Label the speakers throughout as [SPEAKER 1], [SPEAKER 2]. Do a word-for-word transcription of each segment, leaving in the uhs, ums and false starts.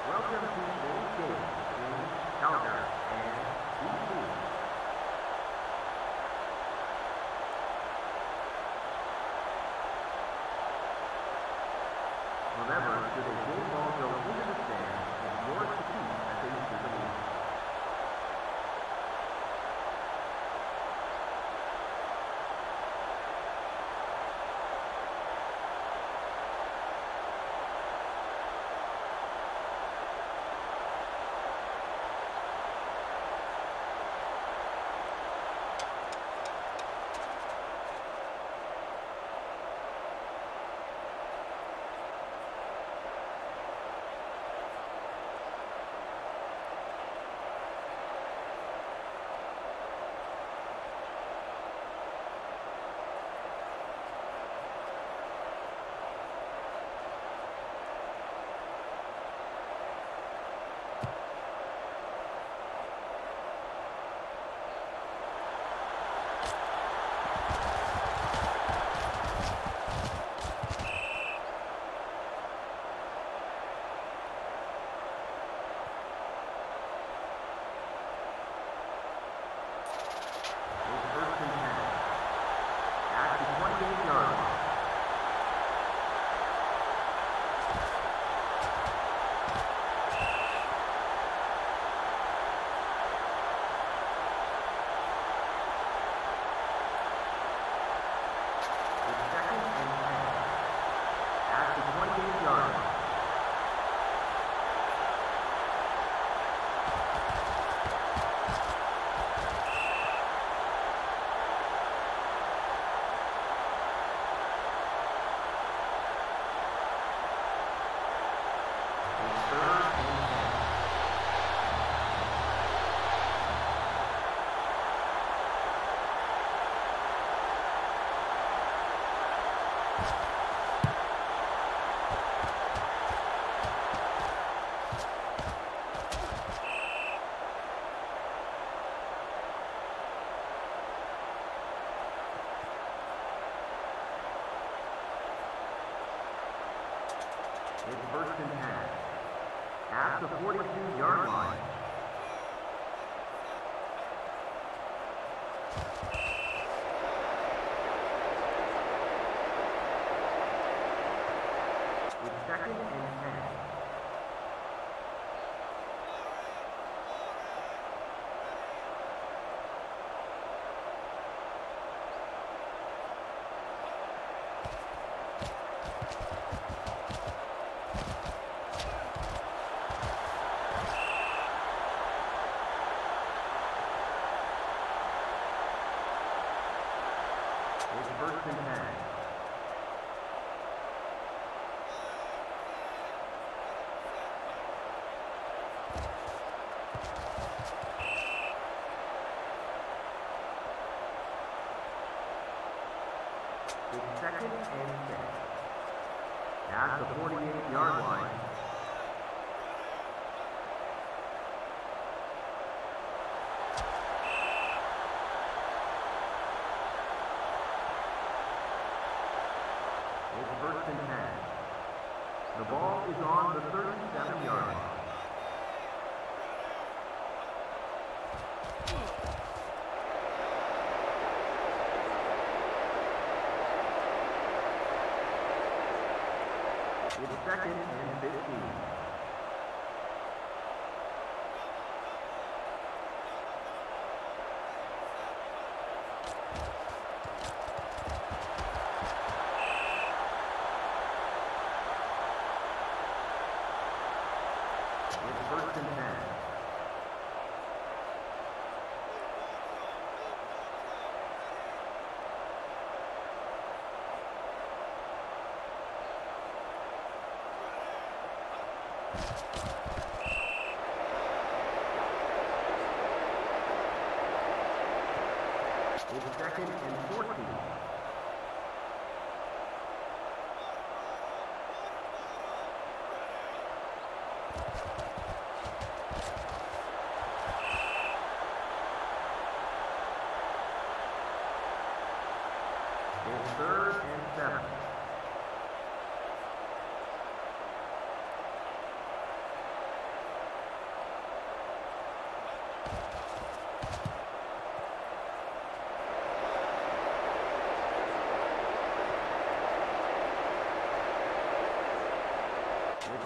[SPEAKER 1] Welcome to today's game between Calgary and B C. Remember, should a game ball go into the stands, it's yours to keep as they enter the lead. It's first and ten. At the forty-two yard line. It's second and ten. First and ten. It's second and six. At the forty-eight yard line. First and ten. The ball is on the thirty-seven yard line. It's second and fifteen. First and ten. It's second and fourteen. It's third and seven.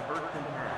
[SPEAKER 1] first and ten.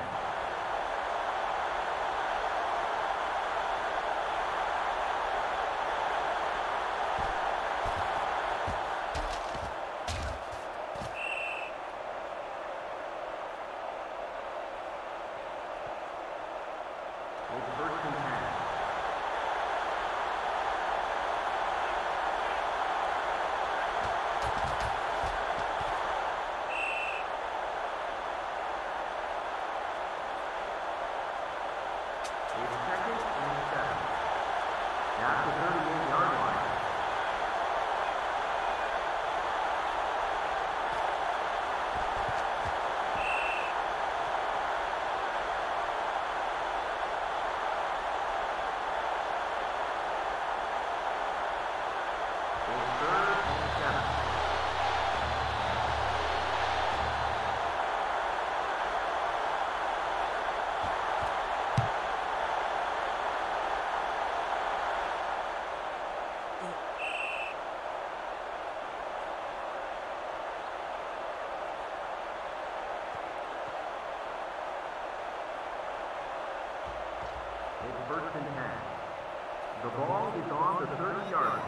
[SPEAKER 1] First and ten. The ball is on the thirty-yard line.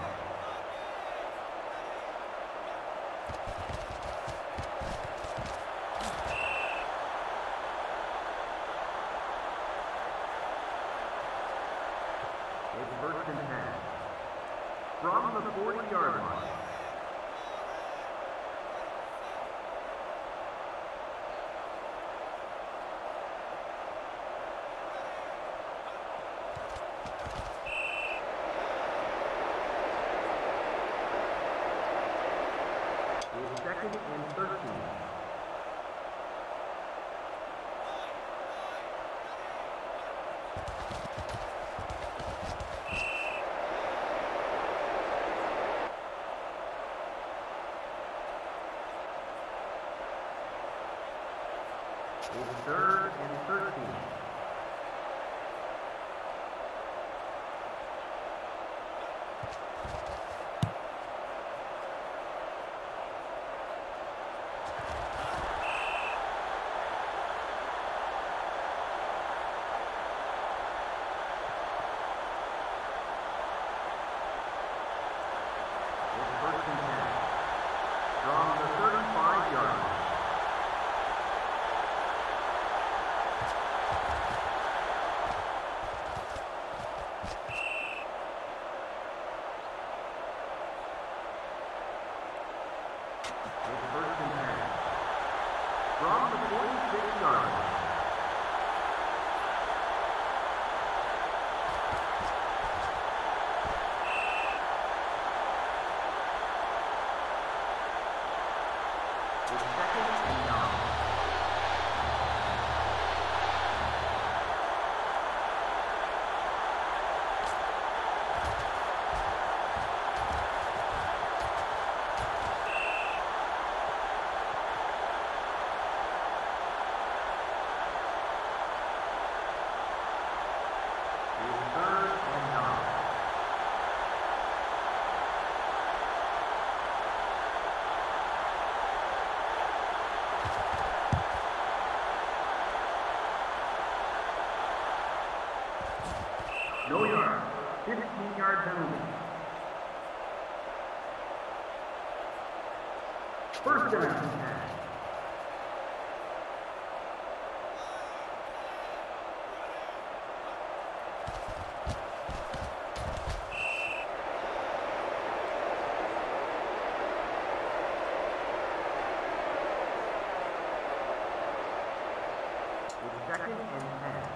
[SPEAKER 1] It's first and ten. From the forty-yard line. Second and thirteen. It's third and thirteen. From the forty-six-yard line. It's second and nine. No yard, fifteen-yard penalty. First down and ten. It's second and ten.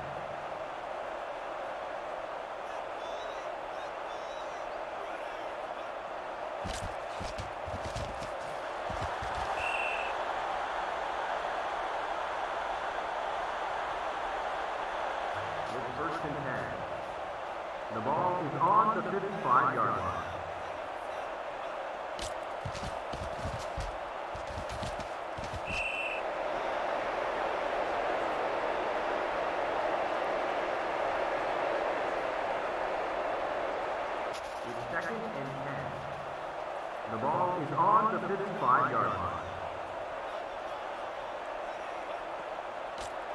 [SPEAKER 1] First and ten. The ball is on the fifty-five-yard line. It's second and ten. The ball is on the fifty-five-yard line.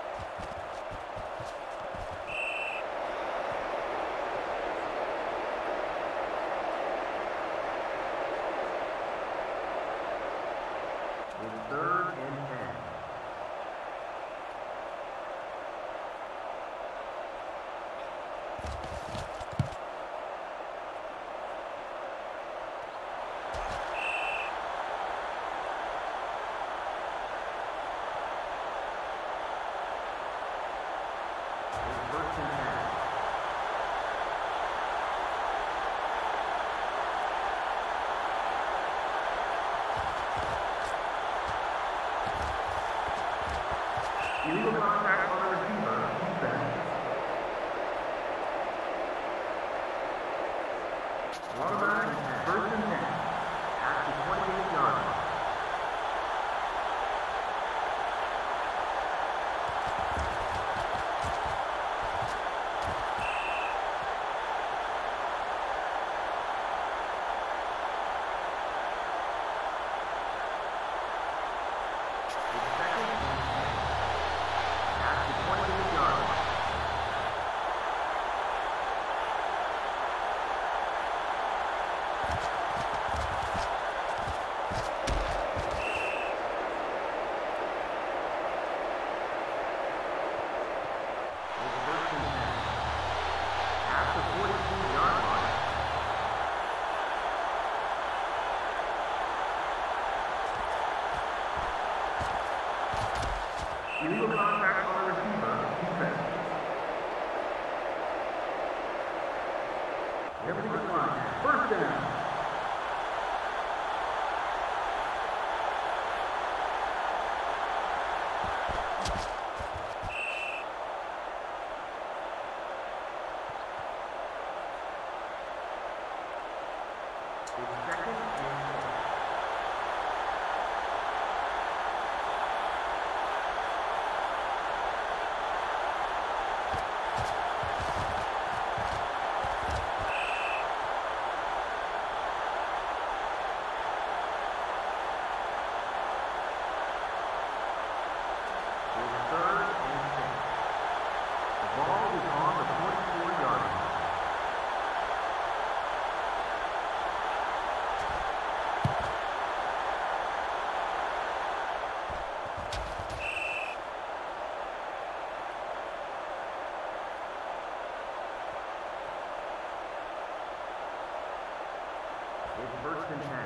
[SPEAKER 1] Illegal contact on the receiver, defense. Automatic, first and ten. At the twenty-eight yard line. Illegal contact on the receiver, defense. Everything's fine. First down. It's second and ten. It's first and ten.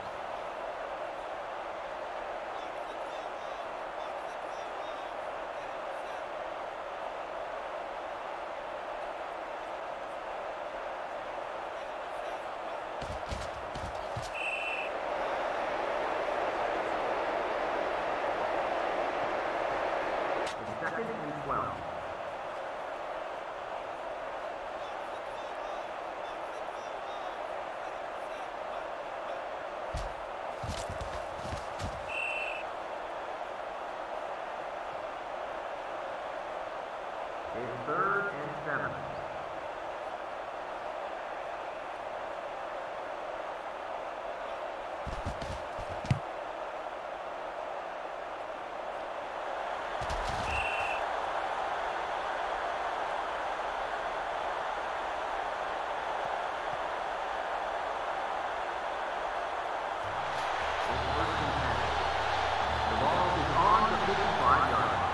[SPEAKER 1] It's second and twelve. It's third and seven. It's first and ten. The ball is on the fifty-five yard line.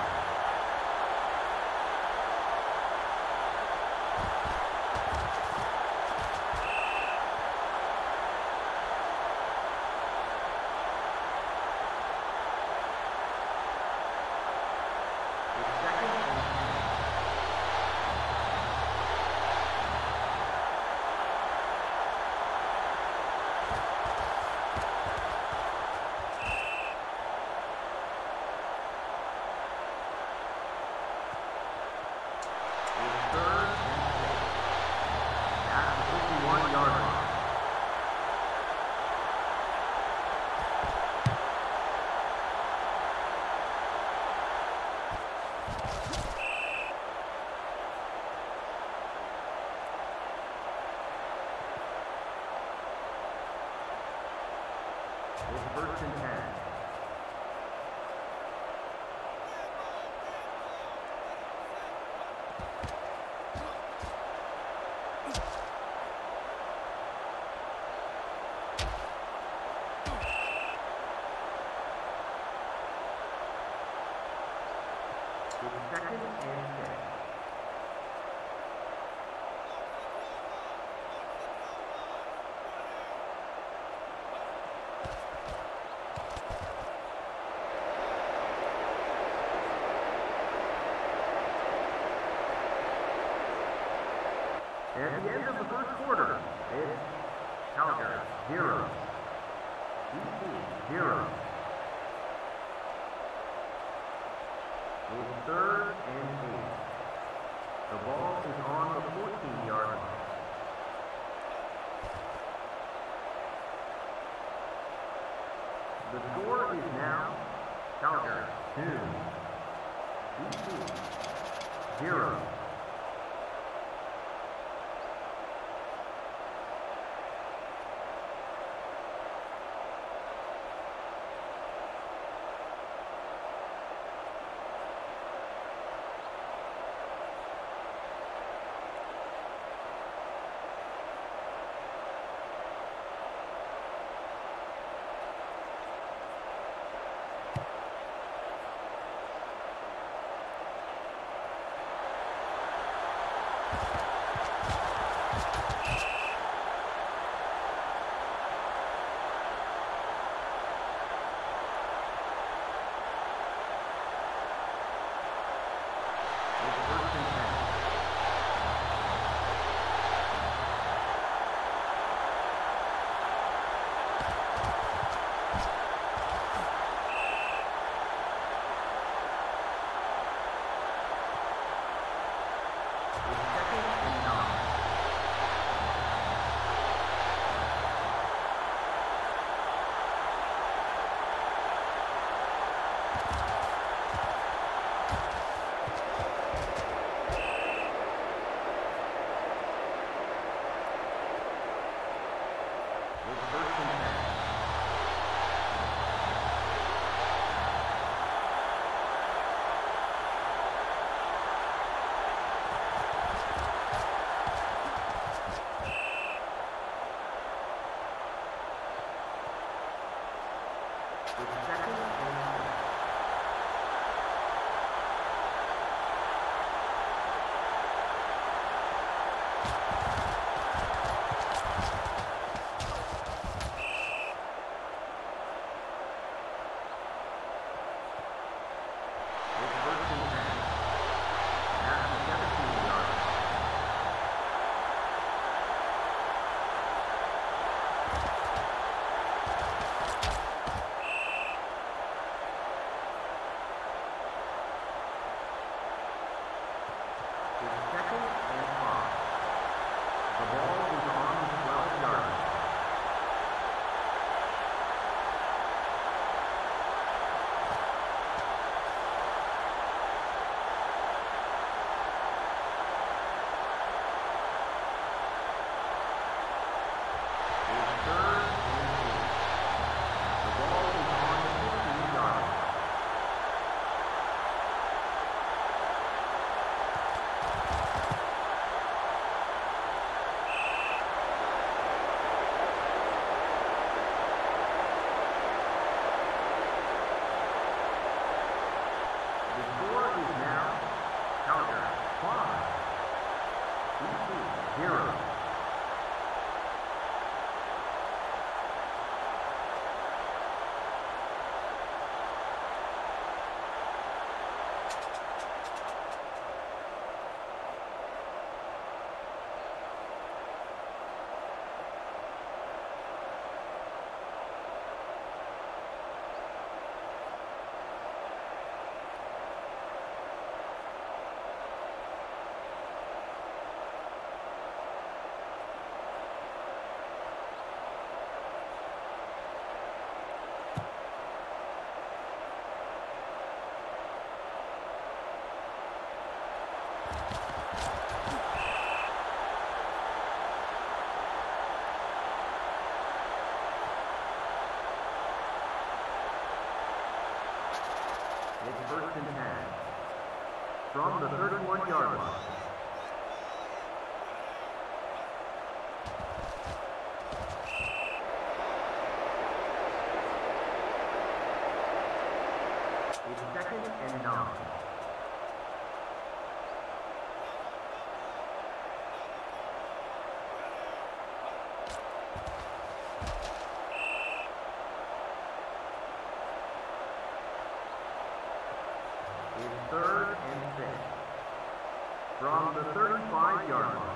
[SPEAKER 1] It's first and ten. It's second and six. At the end of the first quarter, it's Calgary zero, B C zero. It's third and eight. The ball is on the fourteen-yard line. The score is now Calgary two, B C zero. It's first and ten. From the thirty-one-yard line. It's second and nine. It's third and six. From the thirty-five-yard line.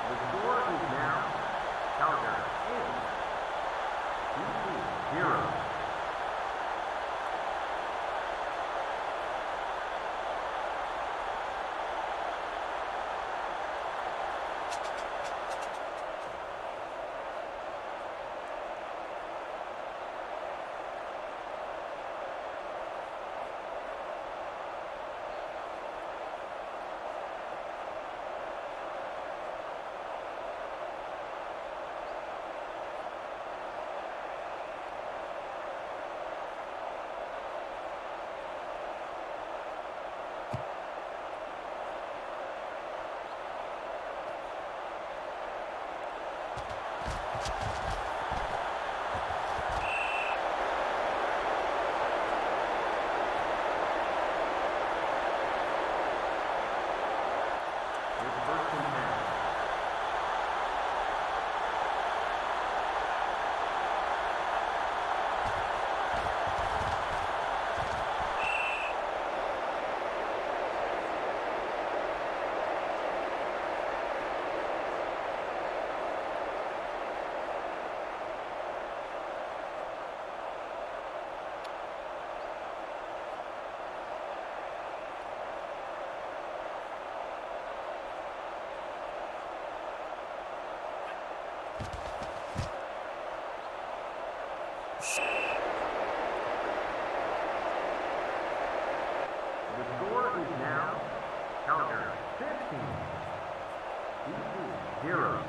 [SPEAKER 1] The score is now Calgary eight, B C zero. The score is now Calgary fifteen, B C zero.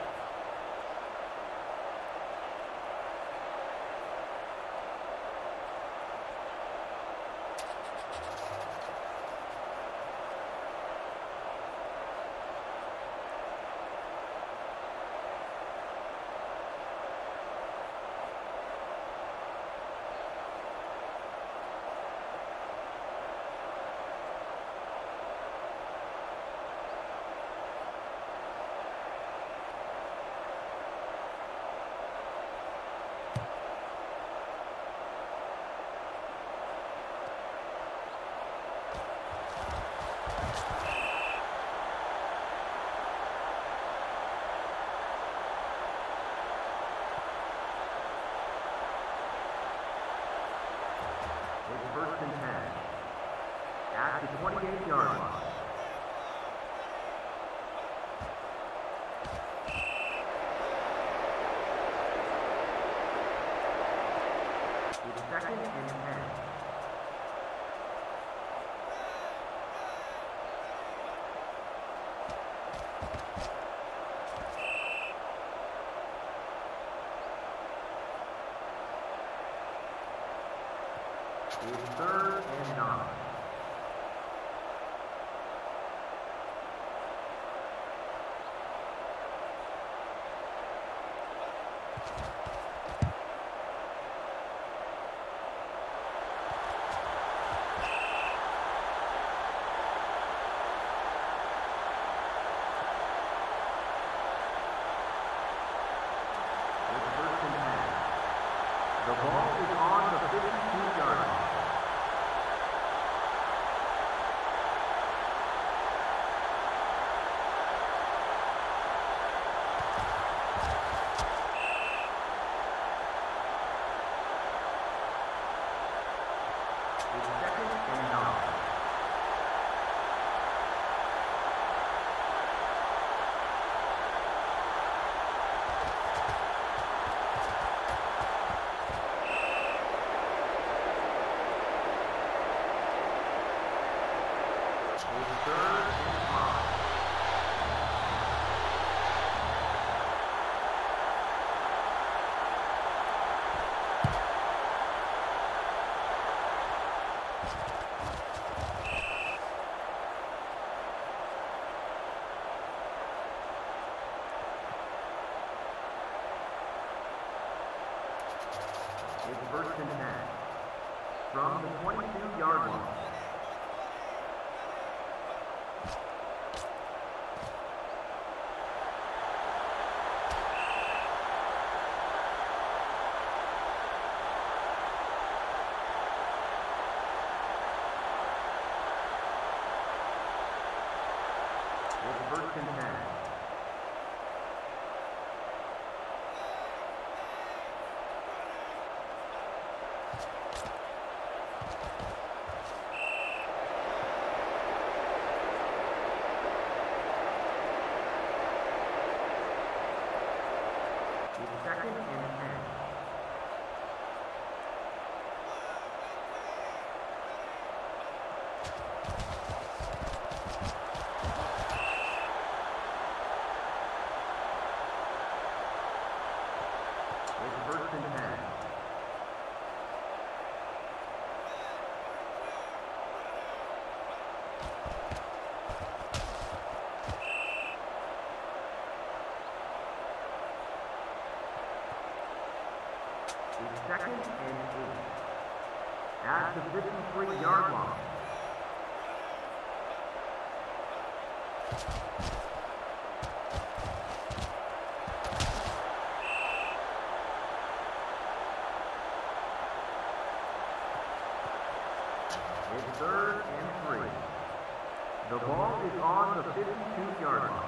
[SPEAKER 1] It's first and ten at the twenty-eight yard line. It's second and ten. It's third and nine. It's first and ten. The ball is on the fifty-two yard line. It's second and nine. It's third and five. It's first and ten from the twenty-two yard line. It's first and ten It's second and eight. At the fifty-three-yard line. It's third and three. The ball is on the fifty-two-yard line.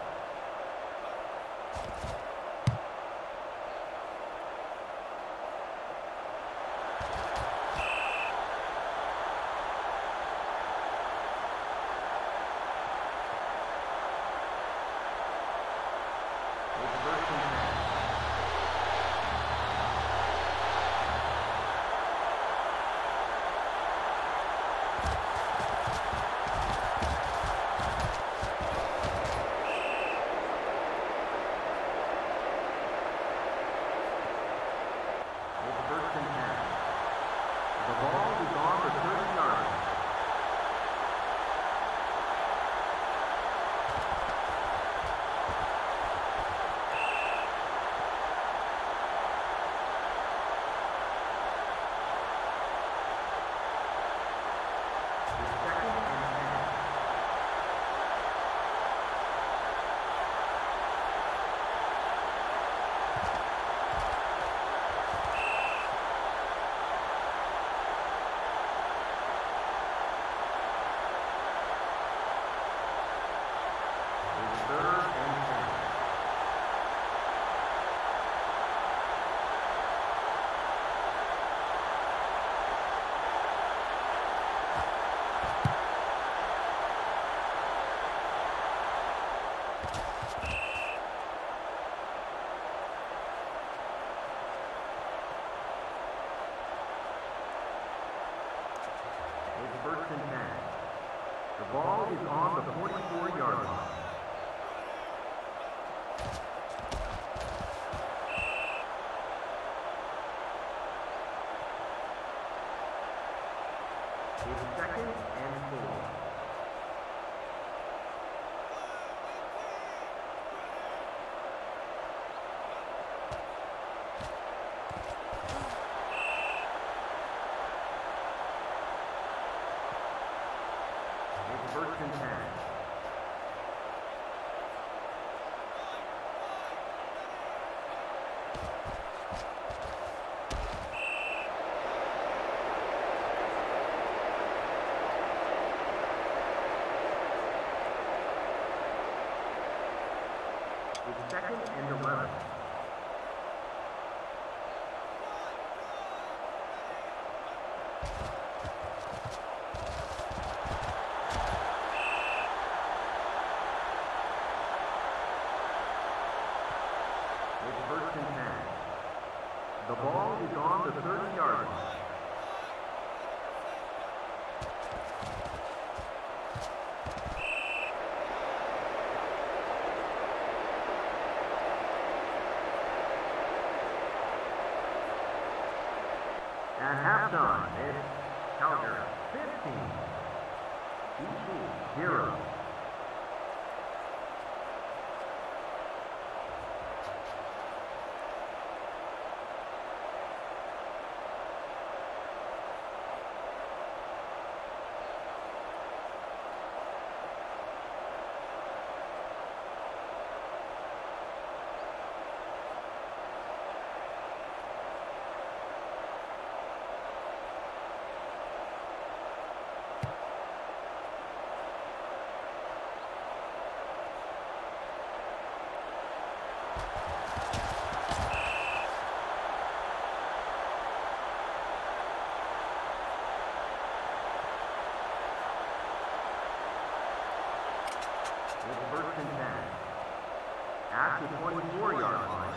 [SPEAKER 1] First and ten. The ball is on the forty-four-yard line. It's second and four. First and ten. It's second and eleven. First and ten. The ball is on the thirty-yard line. At halftime, it's Calgary fifteen, B C zero. It's first and ten. At the twenty-four-yard line.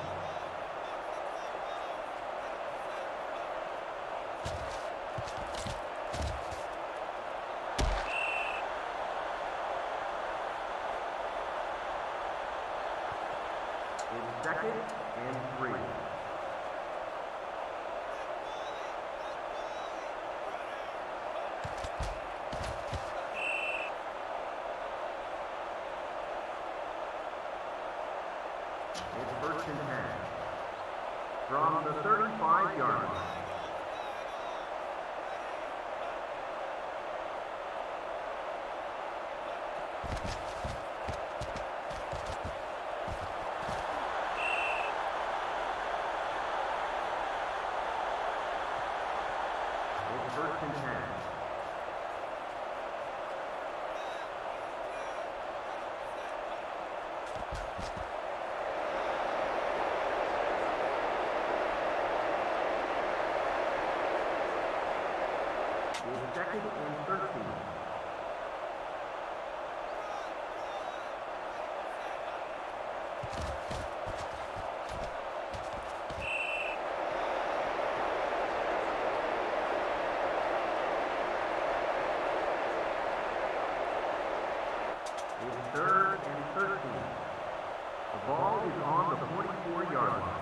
[SPEAKER 1] It's second and three. It's first and ten. From the thirty-five yard line. It's first and ten. Second and thirteen. It's third and thirteen. The ball is on the forty-four yard line.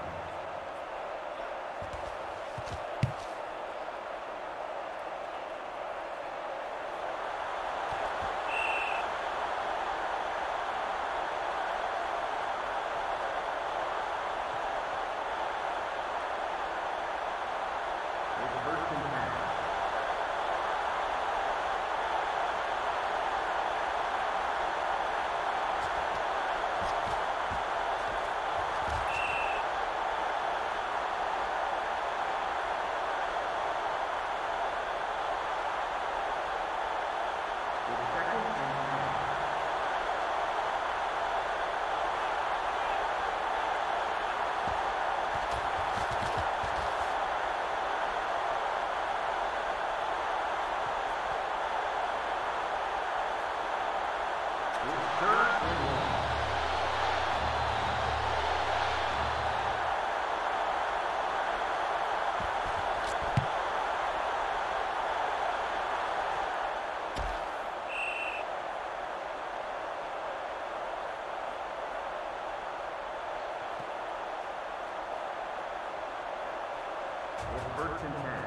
[SPEAKER 1] It's first and ten.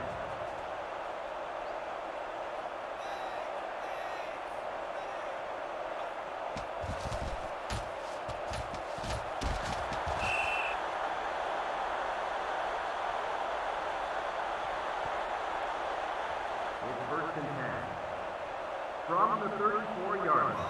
[SPEAKER 1] It's first and ten. From the thirty-four yard line.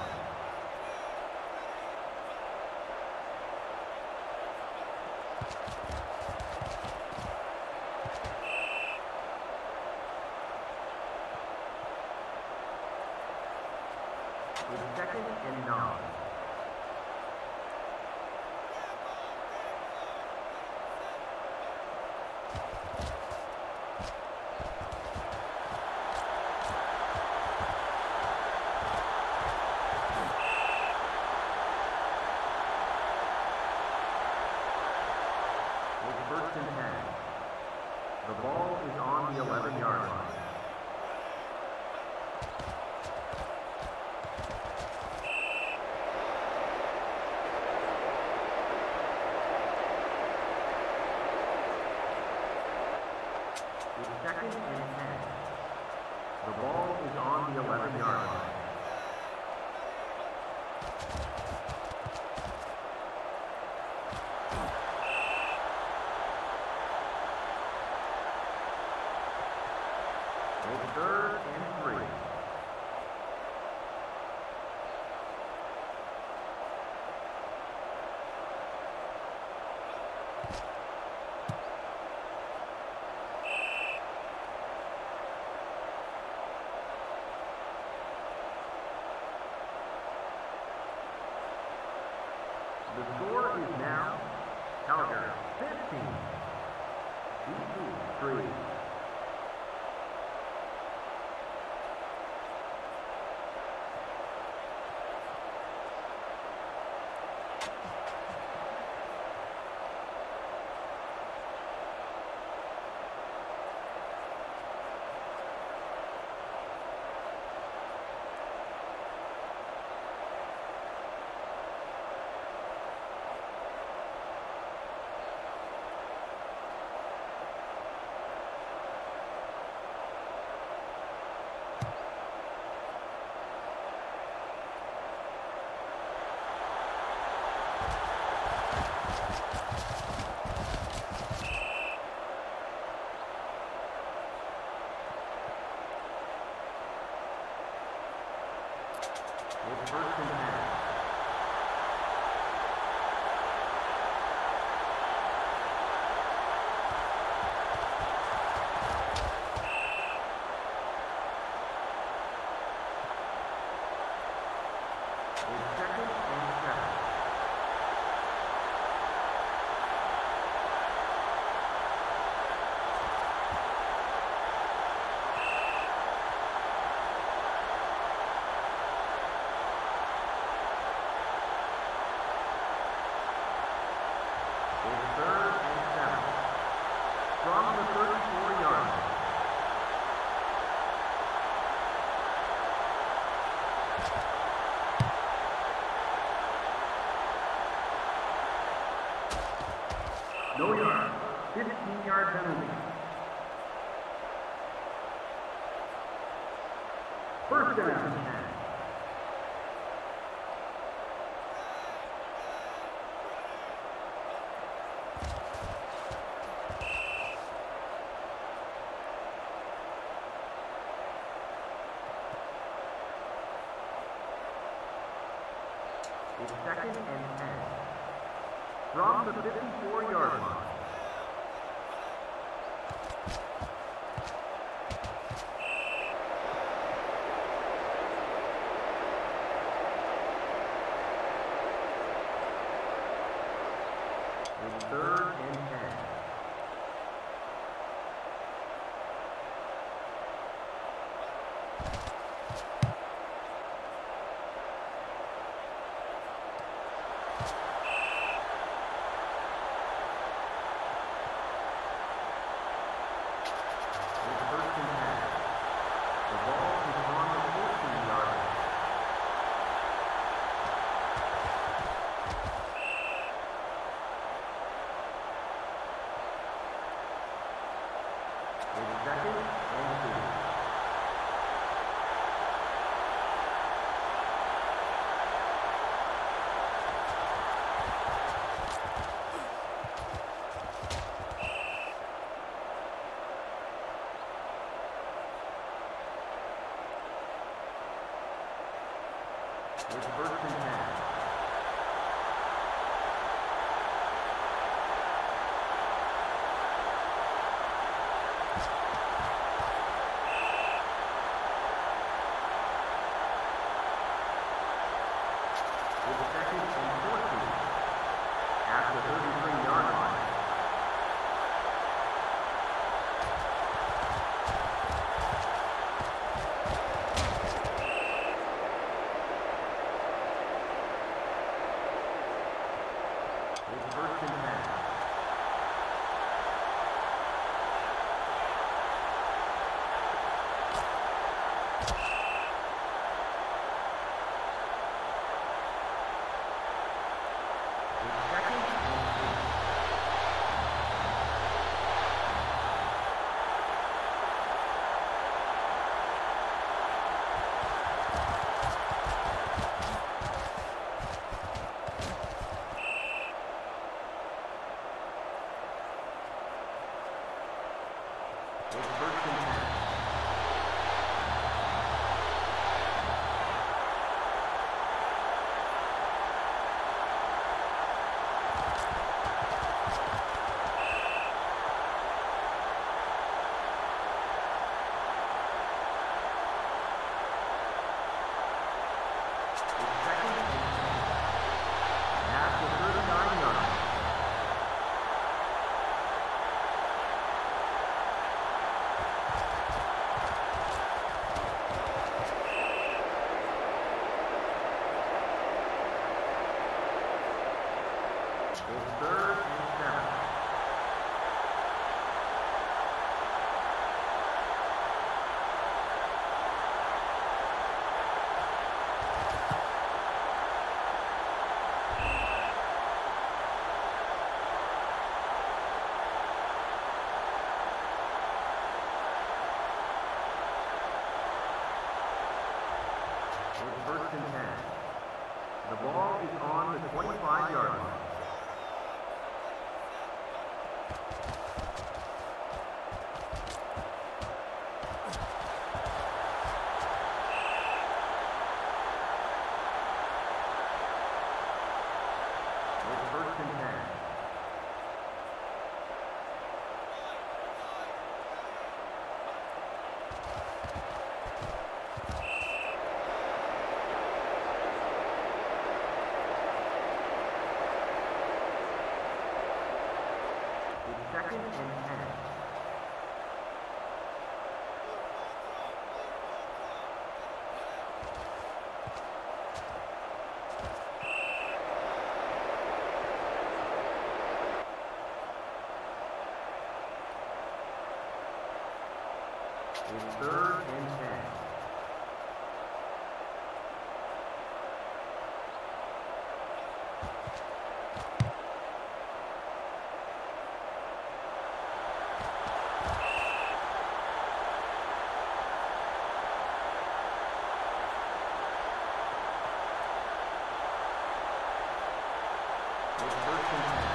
[SPEAKER 1] It's second and nine. It's first and ten. The ball is on the eleven yard line. It's second and ten. The ball is on the eleven yard line. It's third and three. The score is now Calgary fifteen, B C three. From the thirty-four yard line. No yard. fifteen yard penalty. First down. It's second and ten. From the fifty-four yard line. It's third and ten. Second and two. It's first and ten. Second and fourteen at the thirty-three yard line. It's first and ten. It's first and ten. It's second and ten. At the thirty-nine yard line. It's third and seven. It's first and ten. The ball is on the twenty-five yard line. It's first and ten. It's second and ten. It's third and ten. It's first and ten.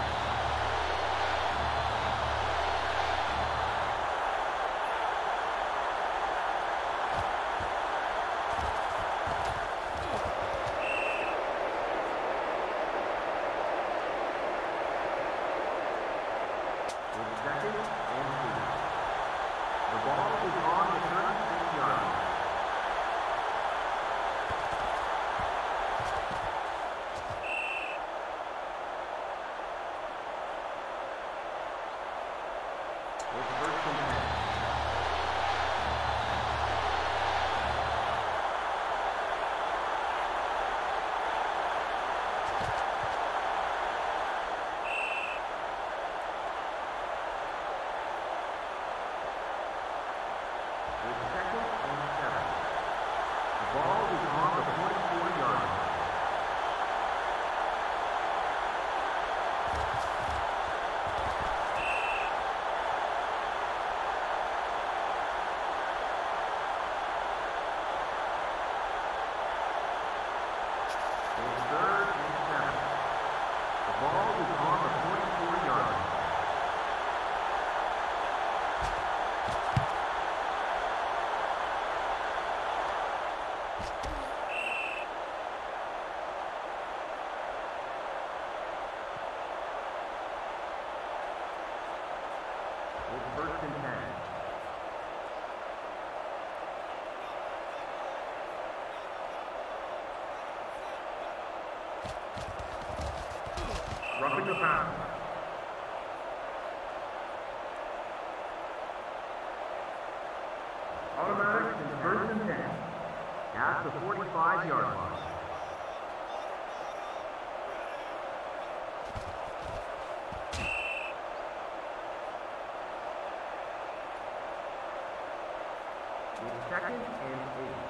[SPEAKER 1] Second and two. The ball is on the thirty-six yard line. It's first and ten. It's first and ten. Roughing the pass. Automatic is first and ten. At the forty-five yard line. It's second and eight.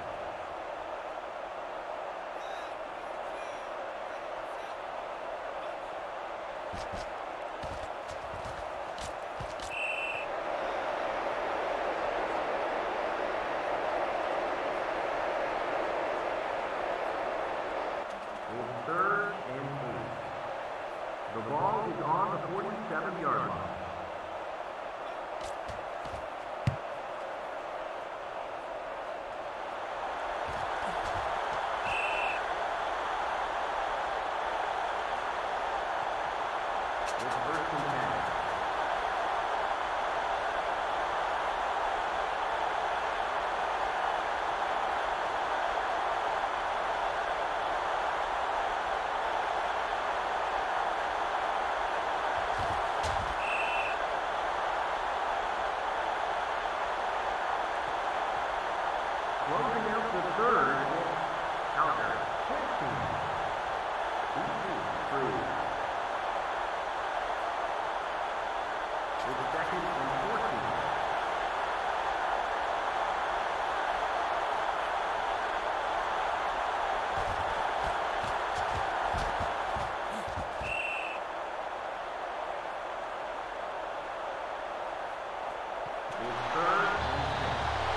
[SPEAKER 1] It's third and eight. The ball is on the forty-seven yard line. It's first and ten. Closing out the third, Calgary fifteen, B C three. With second and fourteen. It's third and six.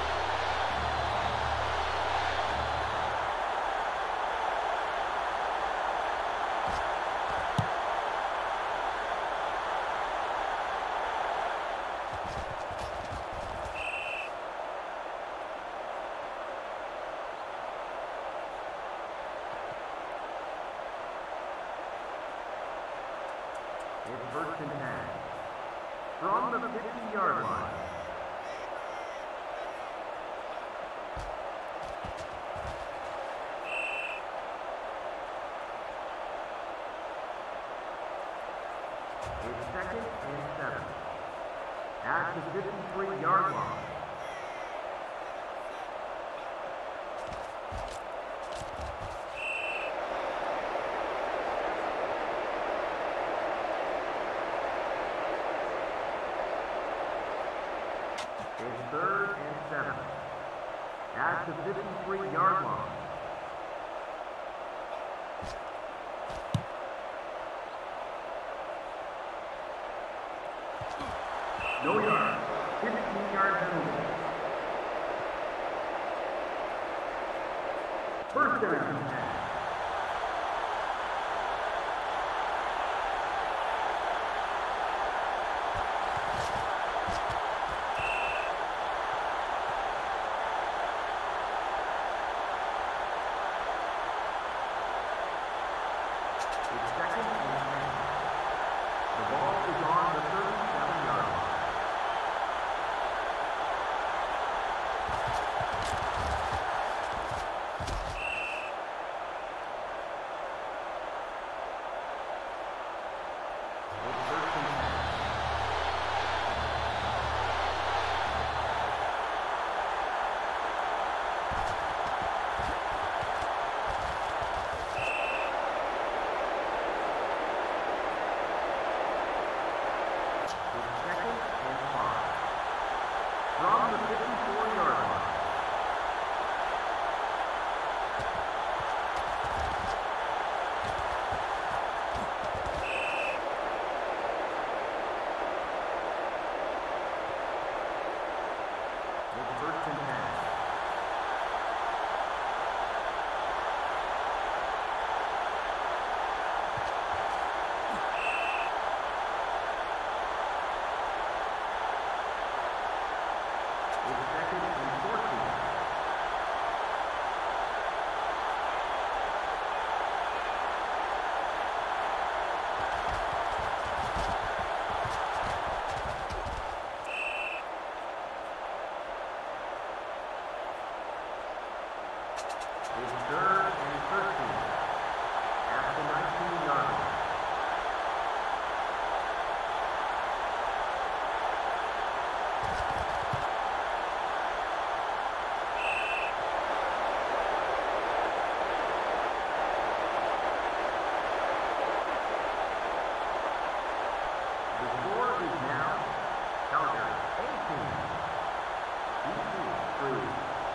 [SPEAKER 1] It's first and ten. From the fifty yard line. It's second and seven. At the fifty-three yard line. It's third and seven. At the fifty-three yard line. No yard. fifteen yard penalty. First down. Calgary, eighteen. B C, three.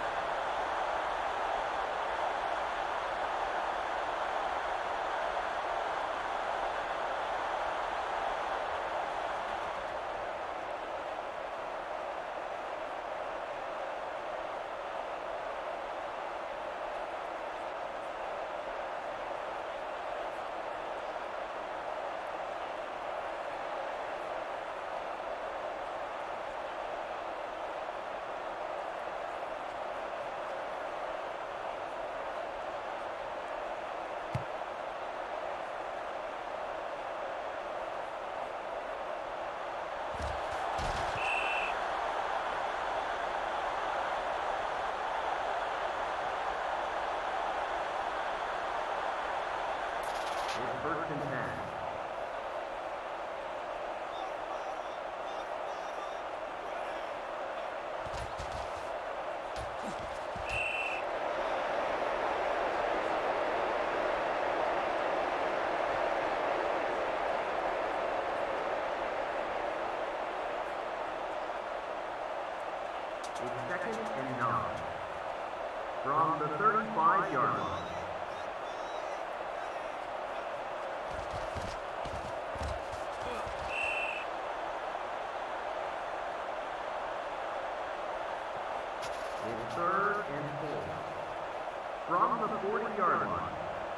[SPEAKER 1] It's first and ten. It's second and nine. From the thirty-five yard line. It's third and four. From the forty yard line.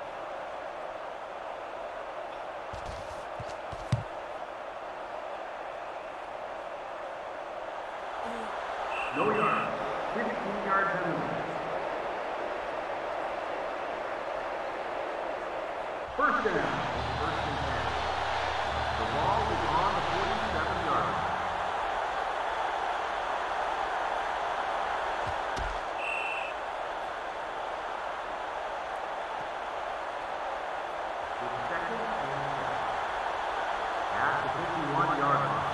[SPEAKER 1] No yard. fifteen yard penalty. First down. First and ten. The ball is on the forty-seven yard line. It's second and ten. At the fifty-one yard line.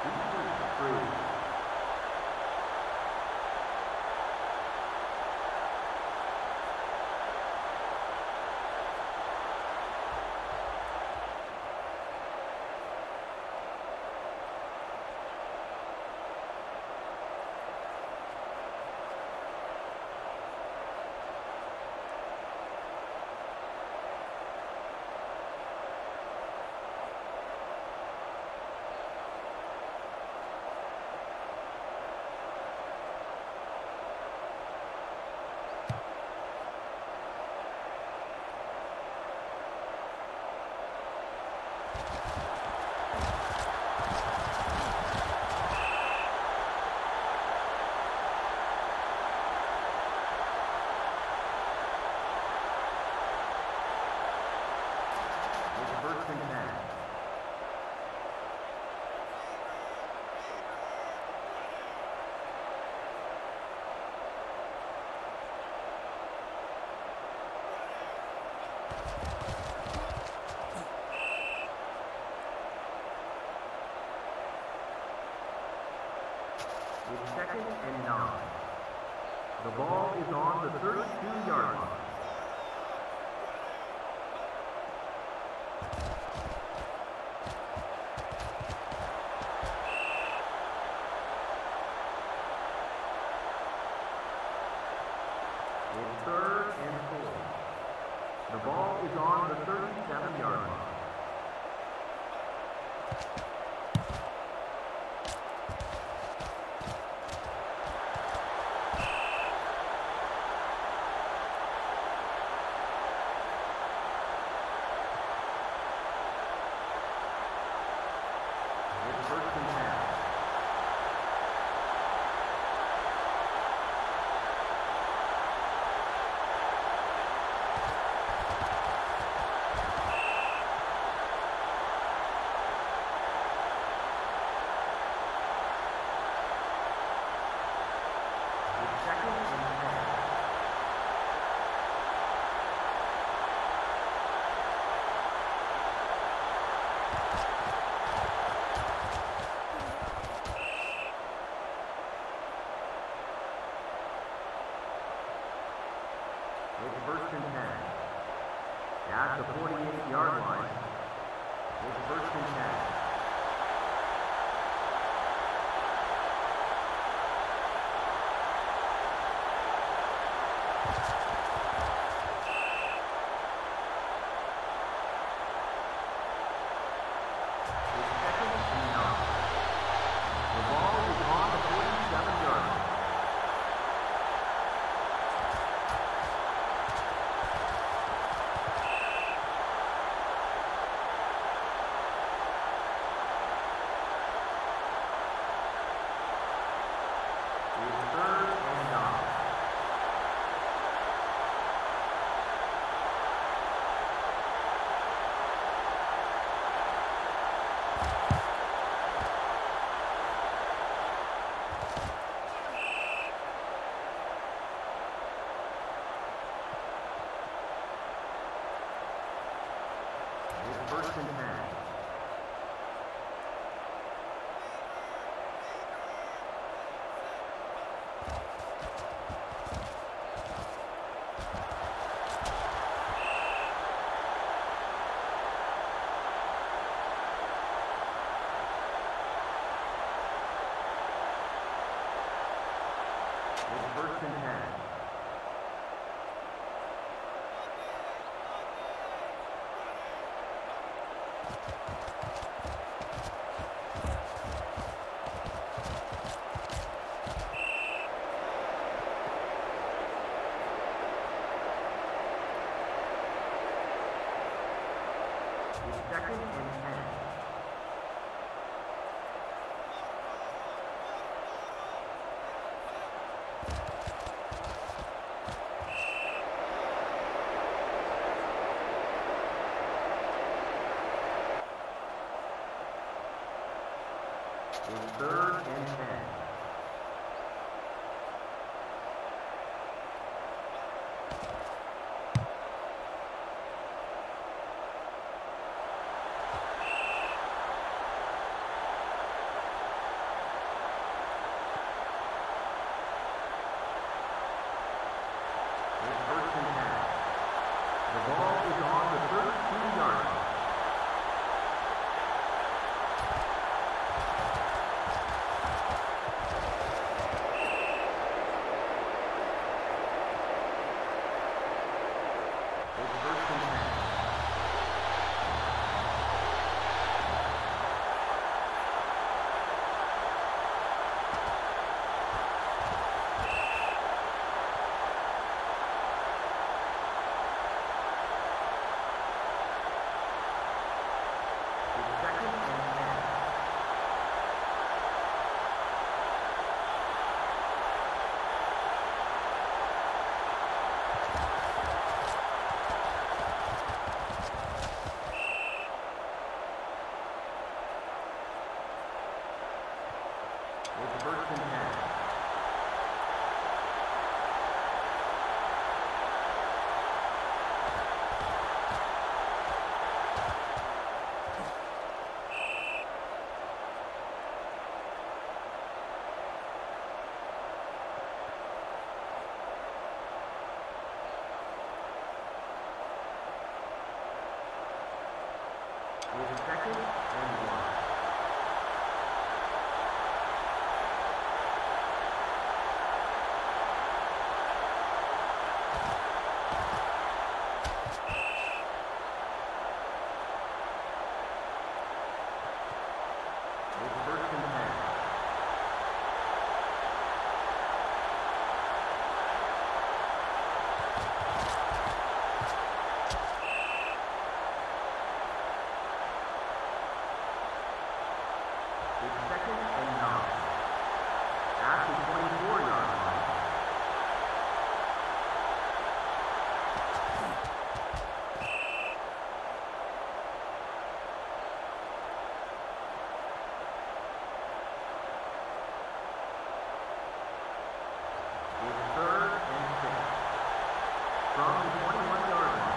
[SPEAKER 1] Three. First and ten. It's second and nine. The ball is on the thirty-two yard line. It's third and four. The ball is on the thirty-seven yard line. It's first and ten. It's first and ten. At the forty-eight yard line. It's first and ten. It's second and nine. The ball is on the forty-seven yard line. First and ten. It's first and ten. Second and ten. It's third and ten. It's first and ten. It's second and one. It's first and ten. It's second and nine. At the twenty-four yard line. It's third and six. From the twenty-one yard line.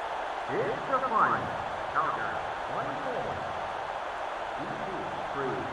[SPEAKER 1] It's the final. Calgary twenty-four. D C three.